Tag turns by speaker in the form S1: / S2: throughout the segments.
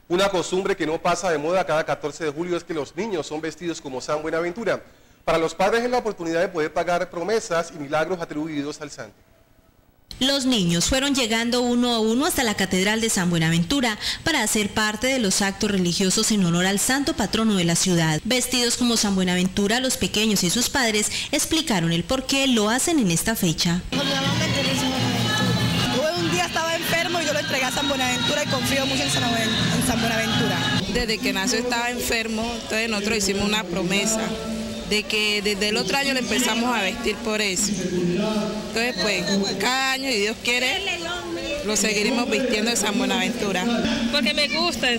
S1: Una costumbre que no pasa de moda cada 14 de julio es que los niños son vestidos como San Buenaventura. Para los padres es la oportunidad de poder pagar promesas y milagros atribuidos al santo.
S2: Los niños fueron llegando uno a uno hasta la Catedral de San Buenaventura para hacer parte de los actos religiosos en honor al santo patrono de la ciudad. Vestidos como San Buenaventura, los pequeños y sus padres explicaron el por qué lo hacen en esta fecha.
S3: Un día estaba enfermo y yo lo entregué a San Buenaventura y confío mucho en San Buenaventura.
S4: Desde que nació estaba enfermo, entonces nosotros hicimos una promesa de que desde el otro año le empezamos a vestir por eso. Entonces pues cada año, y Dios quiere, lo seguiremos vistiendo de San Buenaventura.
S5: Porque me gusta, yo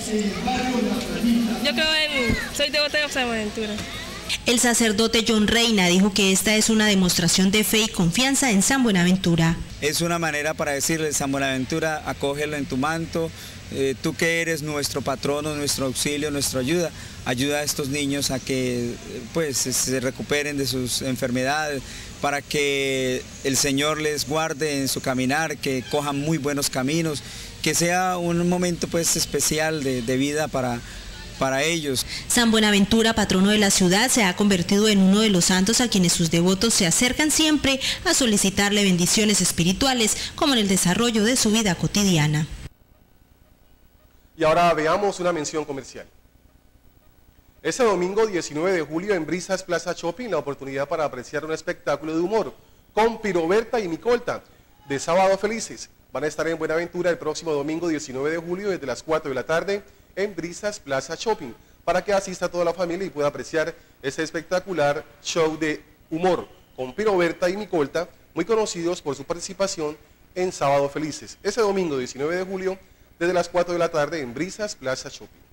S5: soy devota de San Buenaventura.
S2: El sacerdote John Reina dijo que esta es una demostración de fe y confianza en San Buenaventura.
S6: Es una manera para decirle: San Buenaventura, acógelo en tu manto, tú que eres nuestro patrono, nuestro auxilio, nuestra ayuda, ayuda a estos niños a que pues se recuperen de sus enfermedades, para que el Señor les guarde en su caminar, que cojan muy buenos caminos, que sea un momento pues especial de vida para ellos.
S2: San Buenaventura, patrono de la ciudad, se ha convertido en uno de los santos a quienes sus devotos se acercan siempre a solicitarle bendiciones espirituales, como en el desarrollo de su vida cotidiana.
S1: Y ahora veamos una mención comercial. Este domingo 19 de julio en Brisas Plaza Shopping, la oportunidad para apreciar un espectáculo de humor con Piroberta y Micolta de Sábado Felices. Van a estar en Buenaventura el próximo domingo 19 de julio desde las 4 de la tarde en Brisas Plaza Shopping, para que asista toda la familia y pueda apreciar este espectacular show de humor con Piroberta y Micolta, muy conocidos por su participación en Sábado Felices. Ese domingo 19 de julio desde las 4 de la tarde en Brisas Plaza Shopping.